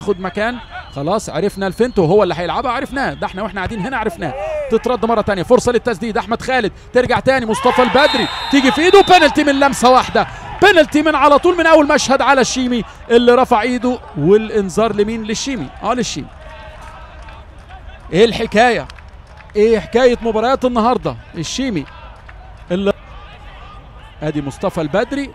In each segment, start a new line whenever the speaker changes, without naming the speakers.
خد مكان. خلاص عرفنا الفنت وهو اللي هيلعبها، عرفناه ده احنا واحنا قاعدين هنا عرفناه. تترد مره ثانيه، فرصه للتسديد. احمد خالد ترجع ثاني، مصطفى البدري تيجي في ايده، بينالتي من لمسه واحده، بينالتي من على طول من اول مشهد على الشيمي اللي رفع ايده. والانذار لمين؟ للشيمي. للشيمي. ايه الحكايه؟ ايه حكايه مباريات النهارده؟ الشيمي اللي ادي مصطفى البدري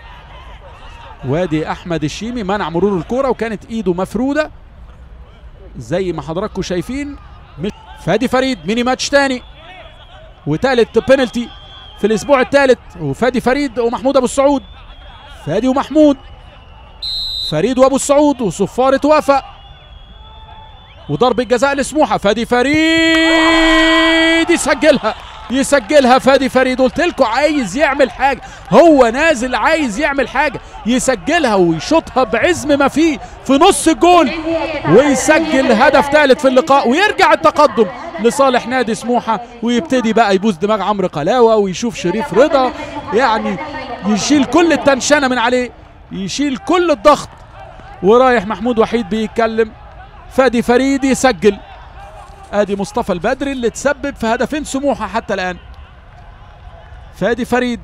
وادي احمد الشيمي منع مرور الكوره وكانت ايده مفروده زي ما حضراتكم شايفين. فادي فريد ميني ماتش تاني وتالت بينالتي في الاسبوع الثالث، وفادي فريد ومحمود ابو السعود. فادي ومحمود، فريد وابو السعود وصفاره وفاء، وضرب الجزاء لسموحه. فادي فريد يسجلها فادي فريد. قلت لكم عايز يعمل حاجه، هو نازل عايز يعمل حاجه، يسجلها ويشوطها بعزم ما فيه في نص الجول ويسجل هدف ثالث في اللقاء، ويرجع التقدم لصالح نادي سموحه. ويبتدي بقى يبوس دماغ عمرو قلاوه ويشوف شريف رضا، يعني يشيل كل التنشنه من عليه، يشيل كل الضغط. ورايح محمود وحيد بيتكلم، فادي فريد يسجل. ادي مصطفى البدري اللي تسبب في هدفين سموحه حتى الان. فادي فريد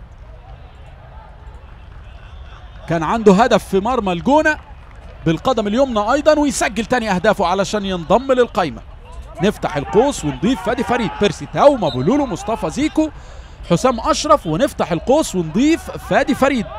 كان عنده هدف في مرمى الجونه بالقدم اليمنى ايضا، ويسجل تاني اهدافه علشان ينضم للقايمه. نفتح القوس ونضيف فادي فريد، بيرسي تاو، مابولولو، مصطفى زيكو، حسام اشرف، ونفتح القوس ونضيف فادي فريد.